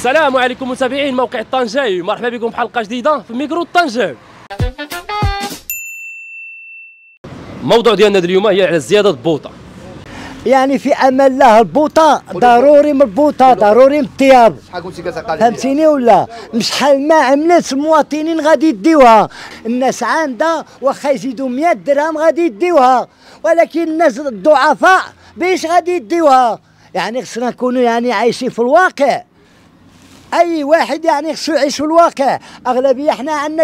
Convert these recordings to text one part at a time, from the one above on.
السلام عليكم متابعين موقع الطنجاوي، مرحبا بكم في حلقه جديده في ميكرو الطنجاوي. الموضوع ديالنا اليوم هي على زياده البوطه. يعني في امل الله البوطه ضروري من البوطه، ضروري من الثياب. شحال كنتي كتعقل فهمتيني ولا؟ مش شحال ما عملت المواطنين غادي يديوها، الناس عندها واخا يزيدوا 100 درهم غادي يديوها، ولكن الناس الضعفاء باش غادي يديوها؟ يعني خصنا نكونوا يعني عايشين في الواقع. اي واحد يعني خصو يعيش في الواقع. اغلبيه حنا عندنا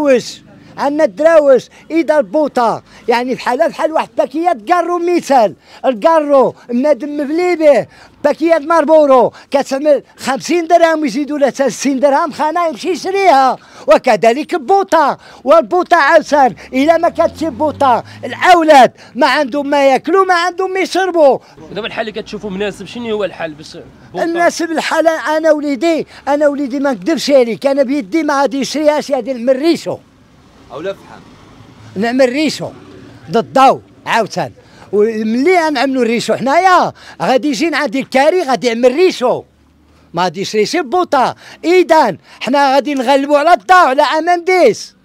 الدراوش اذا البوطه يعني بحال واحد باكيات كارو، مثال الكارو بنادم مبلي به باكيات ماربورو كتعمل 50 درهم ويزيدوا لها 60 درهم، خانه يمشي يشريها. وكذلك البوطه، والبوطه عاوتاني الا ما كانتش البوطه الاولاد ما عندهم ما ياكلوا، ما عندهم ما يشربوا. دابا الحل اللي كتشوفوا مناسب شنو هو الحل باش الناسب الحل؟ انا وليدي ما نكذبش عليك، انا بيدي ما غادي يشريهاش، غادي نعمل ريشو او لا فحم، نعمل ريشو ضد الضو عاوتاني. وملي نعملوا الريشو حنايا غادي يجي عندي الكاري غادي يعمل ريشو، ما غادي يشريش البوطه. اذا حنا غادي نغلبوا على الضو، على امانديس.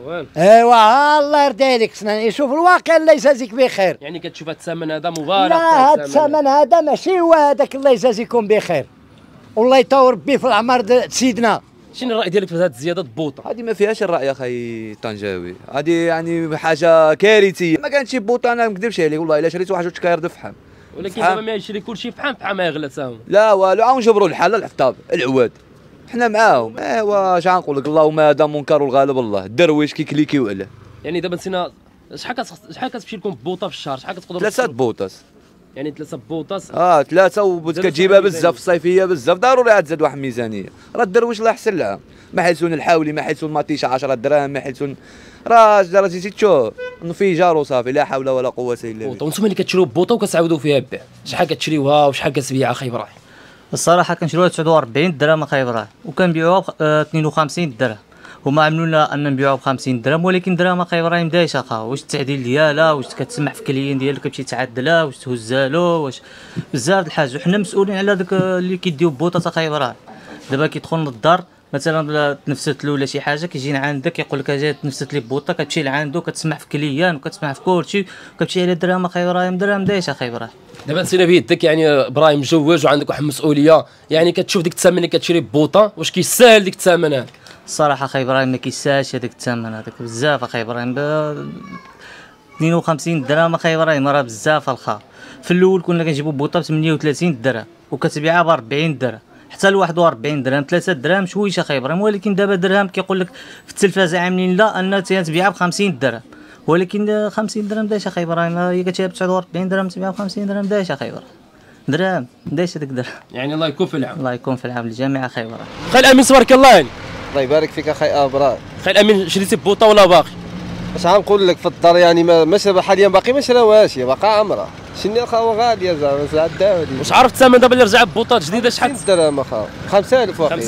ايوا الله يرضي عليك، خصنا نعيشوا في الواقع. الله يجازيك بخير. يعني كتشوف هذا الثمن هذا مبالغ؟ لا، هذا الثمن هذا ماشي هو هذاك. الله يجازيكم بخير والله يطور بيه في العمر سيدنا. شنو الراي ديالك في هذه زياده البوطه؟ هذه ما فيهاش الراي اخي طنجاوي، هذه يعني حاجه كارثيه. ما كانتش بوطه انا ما نكذبش عليك والله، الا شريت واحد جوج كاير د فحم. ولكن دابا ما يشري كلشي فحم يغلى تاهم. لا والو، عاود نجبروا الحال الحطاب العواد حنا معاهم. ايوا اش غنقول لك، اللهم هذا منكر والغالب الله. الدرويش كيكليكي وعلاه. يعني دابا نسينا شحال كتمشي لكم بوطه في الشهر؟ شحال كتقدروا؟ 3 بوطات. يعني 3 بوطات. 3 وكتجيبها بزاف في الصيفيه بزاف، ضروري عاد تزاد واحد الميزانيه. راه الدرويش الله يحسن لها، ما حيلسون الحاولي، ما حيلسون المطيشه 10 دراهم، ما حيلسون راه جيتي تشوف انفجار وصافي، لا حول ولا قوه الا بالله. وانتم اللي كتشريو بوطه وكتعاودوا فيها البيع، شحال كتشريوها وشحال كتبيعها اخي ابراهيم؟ الصراحه كنشريوها 49 درهم اخي ابراهيم، وكنبيعوها ب 52 درهم. هما عملوا لنا ان نبيعوها ب 50 درهم، ولكن درهم اخي ابراهيم دايشه اخا. واش التعديل ديالها، واش كتسمح في كليين ديالك كتمشي تعدلها، واش تهزالو، واش بزاف د الحاج. وحنا مسؤولين على داك اللي كيديو بوطه اخي ابراهيم. دابا كيدخل للدار مثلا تنفست له ولا شي حاجه، كيجينا عندك كيقول لك اجي تنفست لي بوطه، كتمشي لعندو كتسمح في كليان وكتسمح في كلشي، وكتمشي على درهم اخي ابراهيم، درهم دايشه اخي ابراهيم. دابا نسينا بيدك يعني ابراهيم مجوج وعندك واحد المسؤوليه، يعني كتشوف ديك الثمن اللي كتشري بوطه واش كيستاهل ديك الثمن هذا؟ الصراحه اخي ابراهيم ما كيسالش هذاك الثمن هذاك بزاف اخي ابراهيم. 52 درهم اخي ابراهيم راه بزاف الخا. في الاول كنا كنجيبو بوطه ب 38 درهم وكتبيعها ب 40 درهم حتى ل 41 درهم، 3 درهم شويش اخي ابراهيم. ولكن دابا درهم كيقول لك في التلفازه عاملين لا انها تبيعها ب 50 درهم، ولكن 50 درهم دايش اخي ابراهيم. هي كتبيع ب 49 درهم تبيعها ب 50 درهم دايش اخي ابراهيم، درهم دايش هذاك درهم. يعني الله يكون في العون. الله يكون في العون للجميع اخي ابراهيم. خي الامين تبارك الله عليك. الله يبارك فيك اخي ابراهيم. خي الامين شريتي بوطه ولا باقي؟ اش غنقول لك في الدار يعني ما شرا حاليا، باقي ما شراوهاش، باقا عمرها. شنو اخا غاليه زعما ساعه داودي. واش عرفت الثمن دابا اللي رجع بوطات جديده شحال؟ 50 درهم اخا، 5000 واقيلا.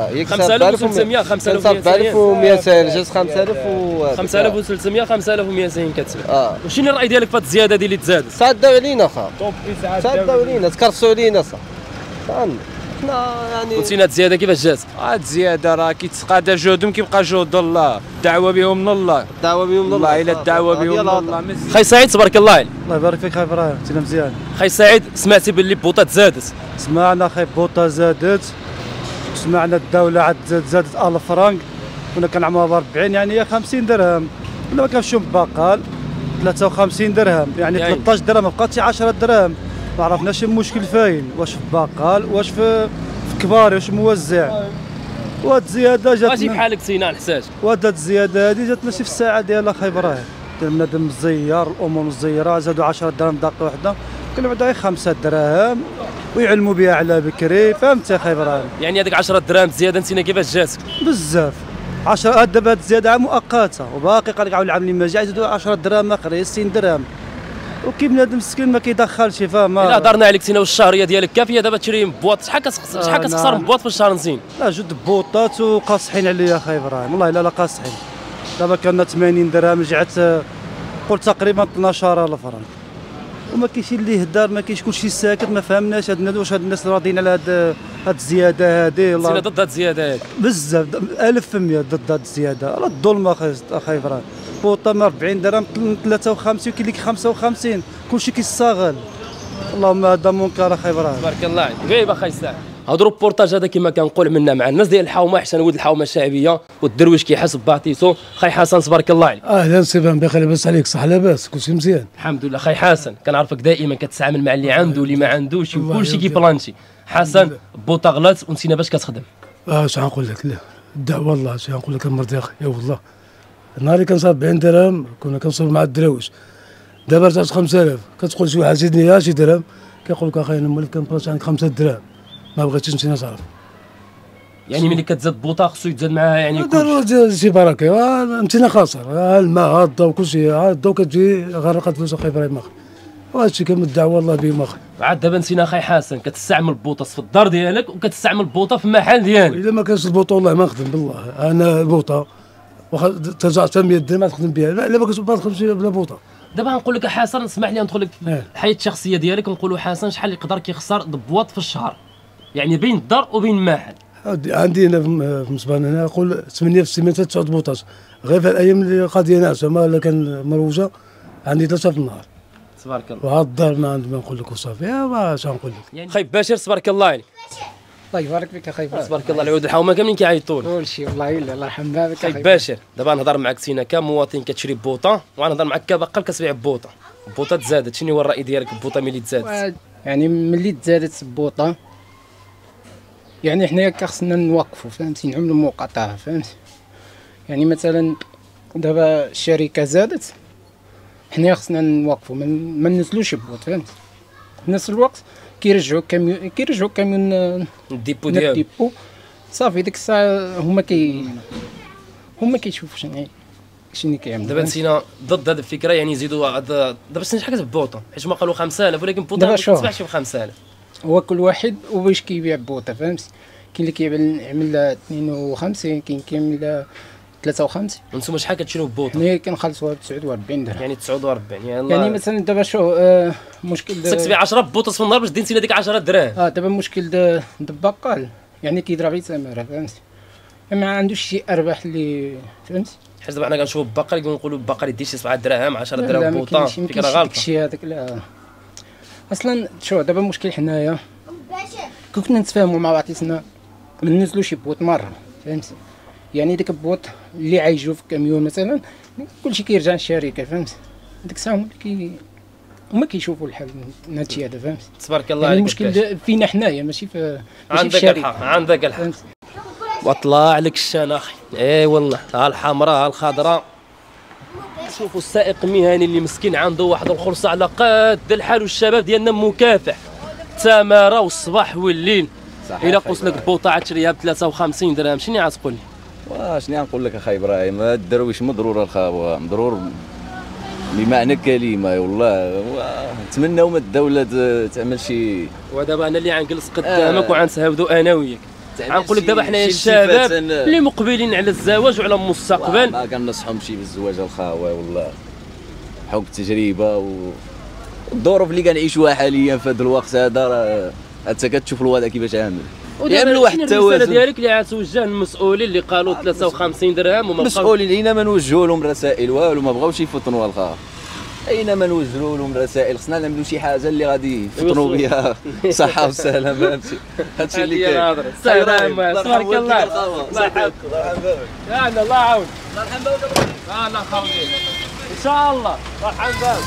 5300 5200 جات 5000 و 5300 5200 كتباع. وشنو الراي ديالك في هذه الزياده اللي تزادت؟ تعداو علينا اخا، تعداو علينا، تكرسوا علينا صح. حنا يعني قلتي هاد الزياده كيفاش جات؟ هاد الزياده راه كيتقادى جهدهم كيبقى جهد الله، الدعوه بهم من الله، الدعوه بهم من الله. الا الدعوه بهم من الله. خي سعيد تبارك الله عليك. الله يبارك فيك خي ابراهيم، انت مزيان. خي سعيد سمعتي باللي بوطه تزادت؟ سمعنا خي بوطه زادت، سمعنا الدوله عاد زادت 1000 فرنك، كنا كنعملوها ب 40 يعني هي 50 درهم، كنا ما كنمشيو ببقال 53 درهم يعني 13 درهم، ما بقاتش 10 درهم. ما عرفناش المشكل فاين، واش في بقال واش في كباري واش موزع. وهاد الزياده جات ماشي بحالك سينا نحتاج. وهاد الزياده هادي جات ماشي في الساعه ديالها خاي ابراهيم. بنادم مزير، الامور مزيره، زادوا 10 درهم دقيقه واحده، كل بعدا غير 5 دراهم ويعلموا بها على بكري. فهمت يا خاي ابراهيم؟ يعني هذيك 10 دراهم زياده نسينا كيفاش جاتك؟ بزاف 10 دابا هاد الزياده مؤقته، وباقي قال لك عاود العام اللي ما جا يزيدوا 10 دراهم اخرين 60 درهم، وكي بنادم مسكين ما كيدخلش فاهم. الا هضرنا عليك سينا والشهريه ديالك كافيه دابا تشري بواط، شحال كتخسر بواط في الشهر نزين؟ لا جد بوطات وقاصحين عليا اخي ابراهيم، والله لا قاصحين. دابا كنا 80 درهم رجعت قلت تقريبا 12000 فرنك. وما كاينش اللي يهدر، ما كاينش كلشي ساكت، ما فهمناش هاد الناس واش هاد الناس راضيين على هاد الزياده هادي. سينا ضد هاد الزياده هادي بزاف 1000% ضد هاد الزياده. راه الظلم اخي ابراهيم. بوطه من 40 درهم 53 وكاين اللي 55، كلشي كيستغل. اللهم هذا منكر اخي ابراهيم. تبارك الله عليك. غيب اخي سعد، هذا الروبورتاج هذا كما كنقول منا مع الناس ديال الحومه، حسن ولد الحومه الشعبيه والدرويش كيحس بباطيسو. خي حسن تبارك الله عليك. اهلا سيدي، بخير لاباس عليك؟ صح لاباس؟ كلشي مزيان الحمد لله. خي حسن كنعرفك دائما كتتعامل مع اللي عنده واللي ما عندوش وكلشي كيبلانشي. حسن بوطه غلط ونسينا باش كتخدم. اش غنقول لك؟ لا الدعوه والله اش غنقول لك المرضي اخي، يا والله النهار اللي كنصاب 40 درهم كنا كنصوب مع الدراويش، دابا رجعت 5000 كتقول شي واحد زيدني شي درهم كيقول لك اخي انا مولف كنبلاص عندك 5 دراهم ما بغيتش نمشي نصرف. يعني ملي كتزاد بوطه خصو يتزاد معاها يعني ضروري شي بركه. نمشينا خاسر الماء الضو كلشي، الضو كتجي غرقت فلوس اخي ابراهيم اخي، وهادشي كامل الدعوه الله بهم اخي. عاد دابا نسينا اخي حسن كتستعمل بوطه في الدار ديالك وكتستعمل بوطه في المحل ديالك. الا ما كانش البوطه والله ما نخدم بالله. انا البوطه واخا ترجع 100 درهم ما تخدم بها، لا ما كنتش نخدم بلا بوطه. دابا غنقول لك حسن، اسمح لي ندخل لك الحياه الشخصيه ديالك، نقولوا حسن شحال يقدر كيخسر ضبواط في الشهر، يعني بين الدار وبين المحل؟ عندي هنا في مصبان هنا نقول 8 في السيمانه 9 بوطات، غير في الايام اللي قضيه ناعسه ما كان مروجه عندي 3 في النهار. تبارك الله. وهاد الدار ما عندي ما نقول لك وصافي. واش غنقول لك؟ يعني خايب باشر تبارك الله عليك. الله يبارك فيك اخي. تبارك الله. العود الحومه كاملين كيعيطوا لك. كلشي والله الا الله يرحم بابك خايب باشر. دابا نهضر معك سينا كمواطن كتشري بوطه، وغنهضر معك كبقال كتبيع بوطه. البوطه تزادت، شنو هو الراي ديالك البوطه ملي تزادت؟ يعني ملي تزادت البوطه يعني حنايا كخصنا نوقفوا، فهمتي، نعملوا مقاطعه، فهمتي. يعني مثلا دابا الشركه زادت، حنايا خصنا نوقفوا، ما ننزلوش البوط، فهمتي. في نفس الوقت كيرجعوا كاميون الديبو ديالو صافي. ديك الساعه هما كيشوفوا شنو كيعملوا. دابا نسينا ضد هذه الفكره، يعني يزيدوا دابا شحال كتب بوطه، حيت ما قالوا 5000 ولكن بوطه ما تتباعش ب 5000. هو كل واحد وباش كيبيع بوطه، فهمتي. كاين اللي كيعمل 52، كاين كيعمل 53. وانتم شحال كتشريو بوطه؟ حنايا كنخلصوها ب 49 درهم. يعني 49 يعني مثلا دابا شو مشكل خصك تبيع 10 بوطات في النهار باش دير ديك 10 دراهم. دابا مشكل البقال يعني كيضرب غير ثمره، فهمتي، ما عندوش شي ارباح اللي، فهمتي. حيت دابا حنا كنشوفوا البقال كنقولوا البقال يدير شي 7 دراهم 10 دراهم بوطه، فكره غلطه. داكشي هذاك لا اصلا. شو دابا المشكل حنايا كنا نتفاهموا مع بعضياتنا ما ننزلوش شي بوط مره، فهمتي. يعني ديك البوط اللي عايجو في الكاميون مثلا كلشي كيرجع للشركه، فهمتي. ديك الساعه هما كيشوفوا الحل هادشي هذا، فهمتي. تبارك الله عليك. يعني المشكل فينا حنايا ماشي في عندك الحق، عندك الحق. وطلع لك الشان اخي. اي والله، ها الحمراء ها الخضراء. شوفوا السائق المهني اللي مسكين عنده واحد الخلصه على قد الحال، والشباب ديالنا مكافح تماره والصباح والليل. الا قلت لك بوطه عاد تشريها ب 53 درهم، شنو غتقول لي؟ شنو نقول لك اخي ابراهيم؟ الدرويش مضرور الخاوه، مضرور بمعنى الكلمه والله. نتمناو من الدوله تعمل شي. ودابا انا اللي غنجلس قدامك وغنتهاودوا انا وياك، غنقول لك دابا حنايا الشباب اللي مقبلين على الزواج وعلى المستقبل، ما كنصحهمش بالزواج الخاوه والله، حكم التجربه والظروف اللي كنعيشوها حاليا في هذا الوقت هذا، راه انت كتشوف الوضع كيفاش عامل. يعملوا واحد التوازن. الرساله ديالك اللي غتوجه للمسؤولين اللي قالوا 53 درهم وما مسؤولين اينما نوجهوا لهم رسائل والو ما بغاوش يفطنوا الخا، اينما نوجهوا لهم رسائل خصنا نعملوا شي حاجه اللي غادي يفطنوا بها صحه وسلامه. هادشي اللي كاين. السلام تبارك الله. الله يحفظك. يلا الله يعاون. الله يرحم بابك. الله خويا ان شاء الله. الله يرحم بابك.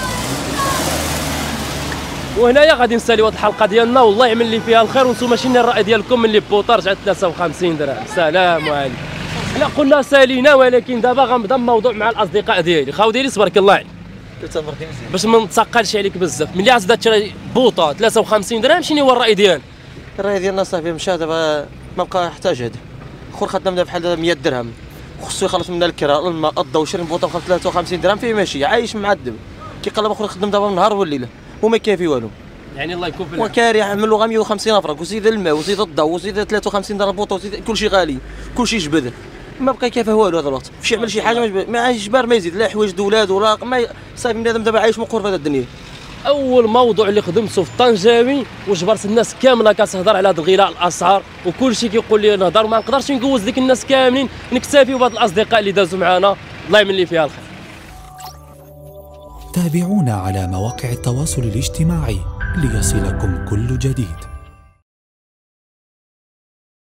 وهنايا غادي نساليو هاد الحلقه ديالنا، والله يعمل لي فيها الخير. وانتم شنو الراي ديالكم من اللي بوطه رجعت 53 درهم؟ سلام عليكم. حنا قلنا سالينا، ولكن دابا غنبدا الموضوع مع الاصدقاء ديالي. خاو ديالي تبارك الله عليك، باش ما نتثقلش عليك بزاف، ملي عاد تشري بوطه 53 درهم شنو هو الراي ديالك؟ الراي ديالنا صافي مشى دابا ما بقى حتى جهد. خور خدنا بحال 100 درهم، خصو يخلص منا الكراء الماء الضو، شري بوطه ب 53 درهم فيه ماشي عايش معذب. كيقلب اخر يخدم دابا النهار والليل وما كافي والو. يعني الله يكون في العون. وكاري عملوا غا 150 افرق وزيد الماء وزيد الضو وزيد 53 درهم بوطه وزيد كلشي غالي، كلشي جبد، ما بقى كافيه والو هذا الوقت. فاش يعمل شي حاجه ما جبار ما يزيد لا حوايج دولاد ولا ما صافي. بنادم دابا عايش مقهور في هذه الدنيا، اول موضوع اللي خدمته في الطنجاوي وجبرت الناس كامله كتهضر على هذا الغلاء الاسعار وكل شيء كيقول لي نهضر ما نقدرش نجوز ديك الناس كاملين، نكتفي بهاد الاصدقاء اللي دازوا معنا الله يملي فيها الخير. تابعونا على مواقع التواصل الاجتماعي ليصلكم كل جديد.